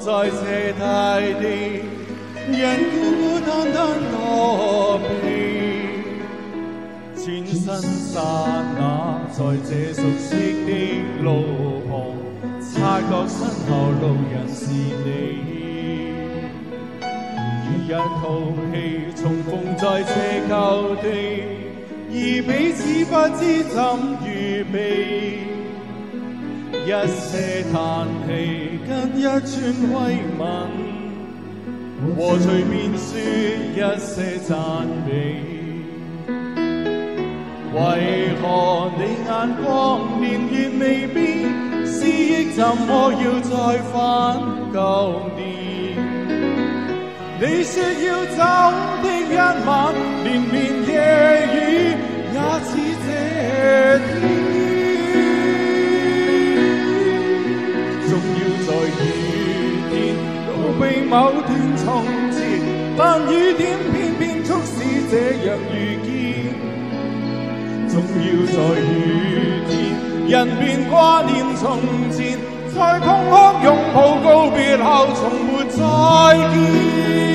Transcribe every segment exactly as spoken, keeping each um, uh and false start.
在這大地，人孤孤單單躲避，轉身剎那，在這熟悉的路旁，察覺身後路人是你。如一套戲重逢在這舊地，而彼此不知怎預備。一些嘆氣，跟一串慰問，和隨便說一些讚美。為何你眼光年月未變，思憶怎麼要再返舊年？你說要走的一晚，連綿夜雨也似這天。被某段從前，但雨點偏偏促使這樣遇見。總要在雨天，人便掛念從前，在痛哭擁抱告別後，從沒再見。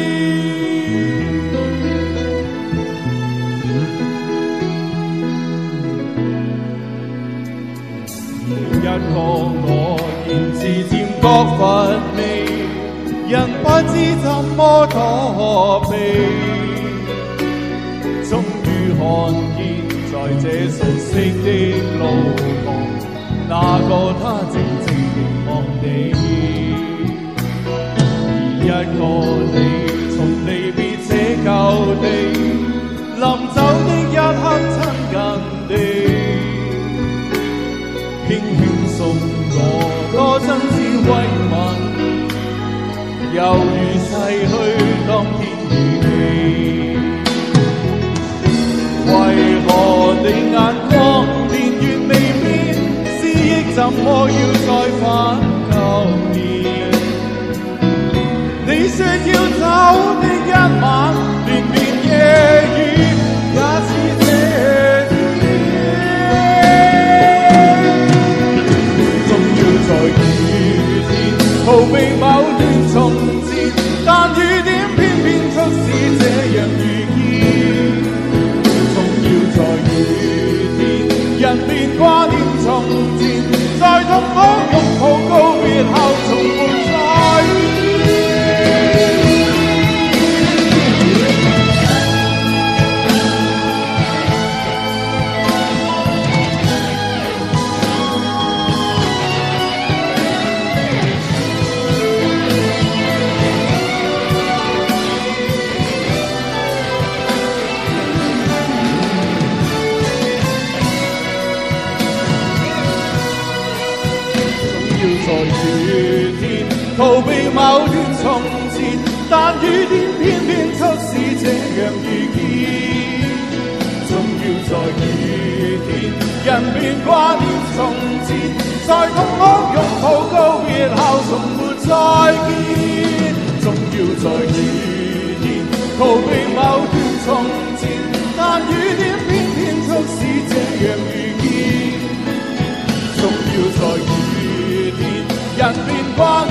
一個我言辭漸覺乏味，人不知怎麼躲避，終於看見在這熟悉的路旁，那個他靜靜凝望你。而一個你從離別這舊地，臨走的一刻親近地，輕輕送我多真摯慰問，猶如逝去當天如期。為何你眼光年月未變，思憶怎麼要再返舊年？你說要走的一晚，連綿夜雨也似這天。總要在雨天逃避某段從前，但雨點偏偏促使這樣遇見。總要在雨天，人便掛念從前，在痛哭擁抱告別後，從沒再見。在雨天逃避某段從前，但雨點偏偏促使這樣遇見。總要在雨天，人便掛念從前，在痛哭擁抱告別後，從沒再見。總要在雨天逃避某段從前，但雨點偏偏促使這樣遇見。總要在雨天，人便掛